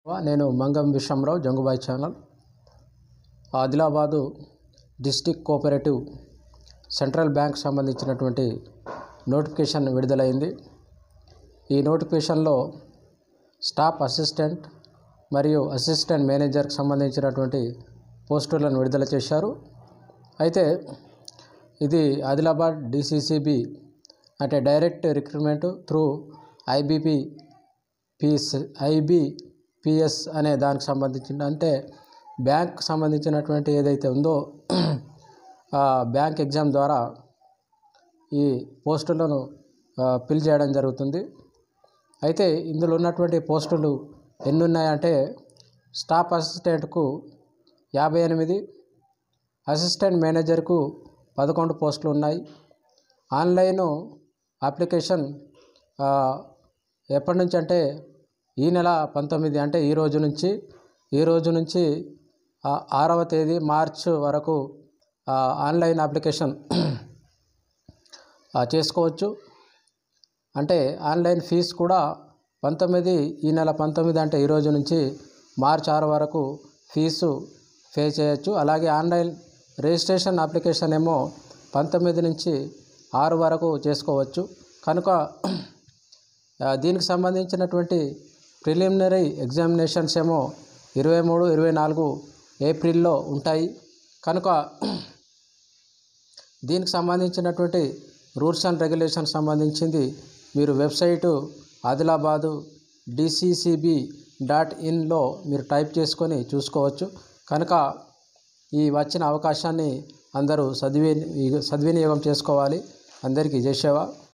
నేను Mangam Vishwamrao Jangubai channel. Adilabad district cooperative central bank సంబంధించినటువంటి notification విడుదలైంది. ఈ నోటిఫికేషన్లో స్టాఫ్ అసిస్టెంట్ మరియు అసిస్టెంట్ మేనేజర్కి సంబంధించినటువంటి పోస్టులను విడుదల చేశారు. అయితే ఇది ఆదిలాబాద్ DCCB అంటే డైరెక్ట్ రిక్రూట్మెంట్ త్రూ IBPS అనే దానికి సంబంధించిన అంటే బ్యాంక్ సంబంధించినటువంటి ఏదైతే ఉందో ఆ బ్యాంక్ ఎగ్జామ్ ద్వారా ఈ పోస్టులను ఫిల్ చేయడం జరుగుతుంది. అయితే ఇందులో ఉన్నటువంటి పోస్టులు ఎన్ని ఉన్నాయంటే స్టాఫ్ అసిస్టెంట్కు 58, అసిస్టెంట్ మేనేజర్కు 11 పోస్టులు ఉన్నాయి. ఆన్లైన్ అప్లికేషన్ ఎప్పటి నుంచి అంటే ఈ నెల 19 అంటే ఈ రోజు నుంచి 6వ తేదీ మార్చి వరకు ఆన్లైన్ అప్లికేషన్ చేసుకోవచ్చు. అంటే ఆన్లైన్ ఫీజు కూడా ఈ నెల 19 అంటే ఈ రోజు నుంచి మార్చి 6 వరకు ఫీజు పే చేయొచ్చు. అలాగే ఆన్లైన్ రిజిస్ట్రేషన్ అప్లికేషన్ ఏమో 19 నుంచి 6 వరకు చేసుకోవచ్చు. కనుక దీనికి సంబంధించినటువంటి ప్రిలిమినరీ ఎగ్జామినేషన్స్ ఏమో 23, 24 ఏప్రిల్లో ఉంటాయి. కనుక దీనికి సంబంధించినటువంటి రూల్స్ అండ్ రెగ్యులేషన్ సంబంధించింది మీరు వెబ్సైటు ఆదిలాబాదు DCCB.inలో మీరు టైప్ చేసుకొని చూసుకోవచ్చు. కనుక ఈ వచ్చిన అవకాశాన్ని అందరూ సద్వినియోగం చేసుకోవాలి. అందరికీ జై సేవ.